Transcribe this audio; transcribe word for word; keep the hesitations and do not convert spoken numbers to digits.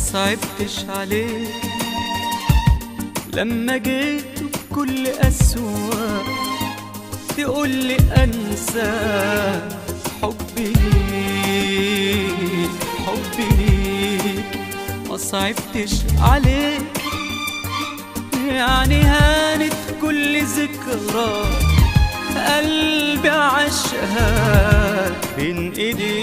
صعبتش عليك لما جيت بكل قسوة تقولي أنسى حبي ليك حبي ليك. ما صعبتش عليك يعني هانت كل ذكرى قلبي عاشها بين ايديك.